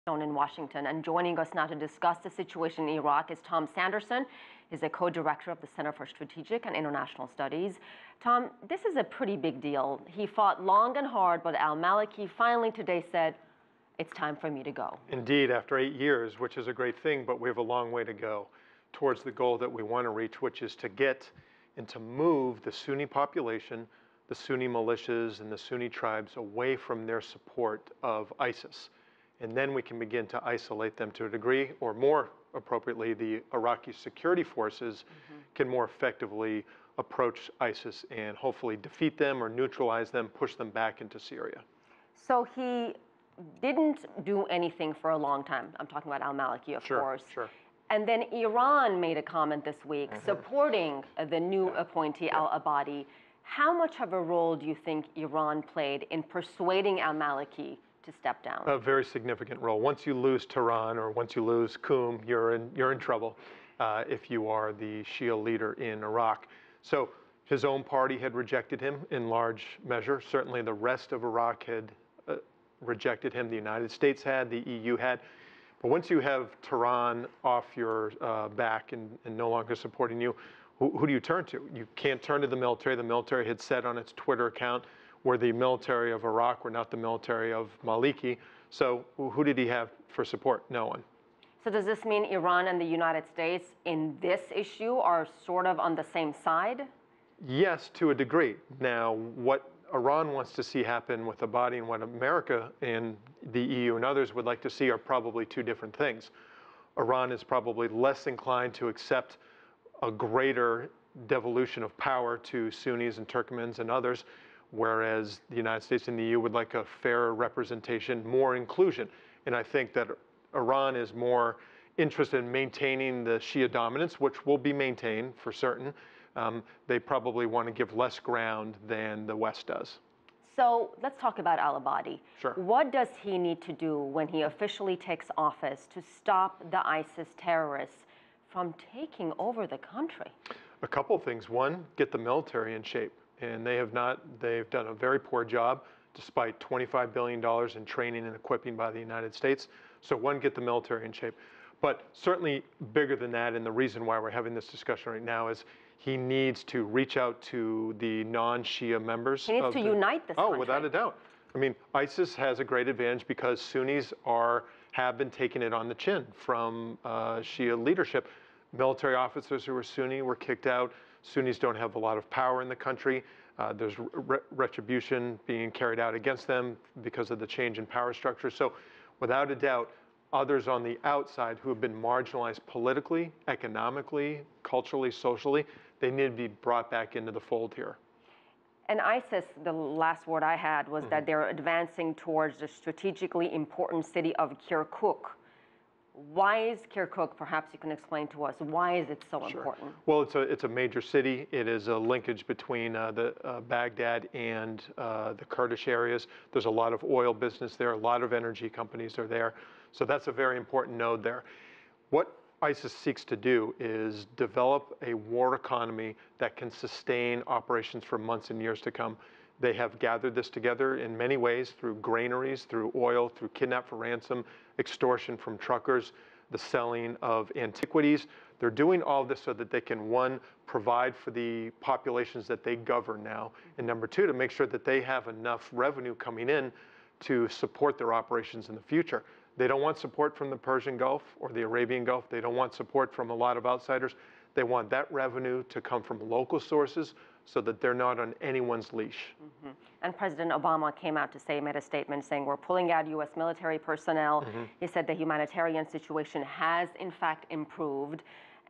In Washington. And joining us now to discuss the situation in Iraq is Tom Sanderson. He's a co-director of the Center for Strategic and International Studies. Tom, this is a pretty big deal. He fought long and hard, but al-Maliki finally today said, it's time for me to go. Indeed, after 8 years, which is a great thing, but we have a long way to go towards the goal that we want to reach, which is to get and to move the Sunni population, the Sunni militias, and the Sunni tribes away from their support of ISIS. And then we can begin to isolate them to a degree, or more appropriately, the Iraqi security forces can more effectively approach ISIS and hopefully defeat them or neutralize them, push them back into Syria. So he didn't do anything for a long time. I'm talking about al-Maliki, of course. Sure. And then Iran made a comment this week supporting the new appointee al-Abadi. How much of a role do you think Iran played in persuading al-Maliki to step down? A very significant role. Once you lose Tehran or once you lose Qum, you're in trouble if you are the Shia leader in Iraq. So his own party had rejected him in large measure. Certainly the rest of Iraq had rejected him. The United States had, the EU had. But once you have Tehran off your back and no longer supporting you, who do you turn to? You can't turn to the military. The military had said on its Twitter account, we're the military of Iraq, we're not the military of Maliki. So who did he have for support? No one. So does this mean Iran and the United States in this issue are sort of on the same side? Yes, to a degree. Now, what Iran wants to see happen with Abadi and what America and the EU and others would like to see are probably two different things. Iran is probably less inclined to accept a greater devolution of power to Sunnis and Turkmens and others, whereas the United States and the EU would like a fairer representation, more inclusion. And I think that Iran is more interested in maintaining the Shia dominance, which will be maintained for certain. They probably want to give less ground than the West does. So let's talk about al-Abadi. Sure. What does he need to do when he officially takes office to stop the ISIS terrorists from taking over the country? A couple of things. One, get the military in shape. And they've done a very poor job, despite $25 billion in training and equipping by the United States. So one, get the military in shape. But certainly bigger than that, and the reason why we're having this discussion right now is he needs to reach out to the non-Shia members. He needs to unite this country. Oh, without a doubt. I mean, ISIS has a great advantage because Sunnis have been taking it on the chin from Shia leadership. Military officers who were Sunni were kicked out. Sunnis don't have a lot of power in the country. There's retribution being carried out against them because of the change in power structure. So without a doubt, others on the outside who have been marginalized politically, economically, culturally, socially, they need to be brought back into the fold here. And ISIS, the last word I had was that they're advancing towards the strategically important city of Kirkuk. Why is Kirkuk, perhaps you can explain to us, why is it so important? Well, it's a major city. It is a linkage between Baghdad and the Kurdish areas. There's a lot of oil business there. A lot of energy companies are there. So that's a very important node there. What ISIS seeks to do is develop a war economy that can sustain operations for months and years to come. They have gathered this together in many ways through granaries, through oil, through kidnap for ransom, extortion from truckers, the selling of antiquities. They're doing all this so that they can, one, provide for the populations that they govern now, and number two, to make sure that they have enough revenue coming in to support their operations in the future. They don't want support from the Persian Gulf or the Arabian Gulf. They don't want support from a lot of outsiders. They want that revenue to come from local sources so that they're not on anyone's leash. And President Obama came out to say, made a statement saying, we're pulling out U.S. military personnel. He said the humanitarian situation has, in fact, improved.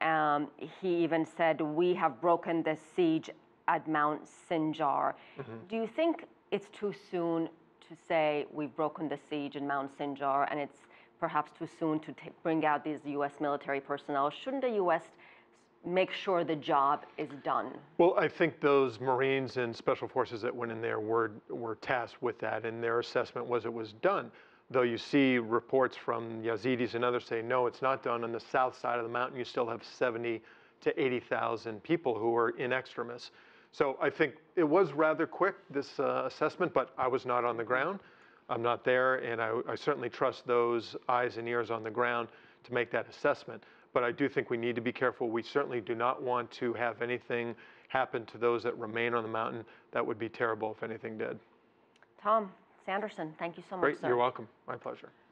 He even said, we have broken the siege at Mount Sinjar. Do you think it's too soon to say we've broken the siege in Mount Sinjar and it's perhaps too soon to bring out these U.S. military personnel? Shouldn't the U.S. make sure the job is done? Well, I think those Marines and Special Forces that went in there were tasked with that, and their assessment was it was done. Though you see reports from Yazidis and others say, no, it's not done. On the south side of the mountain, you still have 70 to 80,000 people who are in extremis. So I think it was rather quick, this assessment, but I was not on the ground. I'm not there, and I certainly trust those eyes and ears on the ground to make that assessment. But I do think we need to be careful. We certainly do not want to have anything happen to those that remain on the mountain. That would be terrible if anything did. Tom Sanderson, thank you so much, Great, sir. you're welcome. My pleasure.